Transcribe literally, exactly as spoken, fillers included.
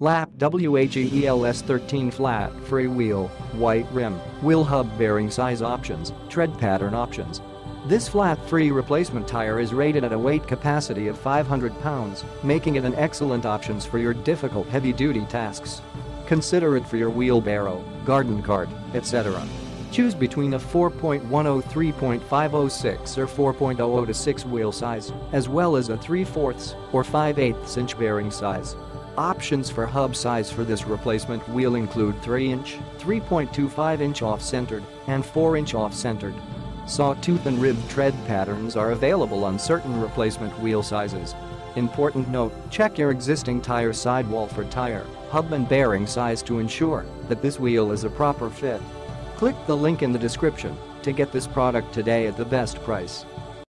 Lapp Wheels thirteen flat, free wheel, white rim, wheel hub bearing size options, tread pattern options. This flat free replacement tire is rated at a weight capacity of five hundred pounds, making it an excellent option for your difficult heavy-duty tasks. Consider it for your wheelbarrow, garden cart, et cetera. Choose between a four point one oh to three point five oh six or four point oh oh to six wheel size, as well as a three fourths or five eighths inch bearing size. Options for hub size for this replacement wheel include three inch, three point two five inch off-centered, and four inch off-centered. Sawtooth and rib tread patterns are available on certain replacement wheel sizes. Important note, check your existing tire sidewall for tire, hub and bearing size to ensure that this wheel is a proper fit. Click the link in the description to get this product today at the best price.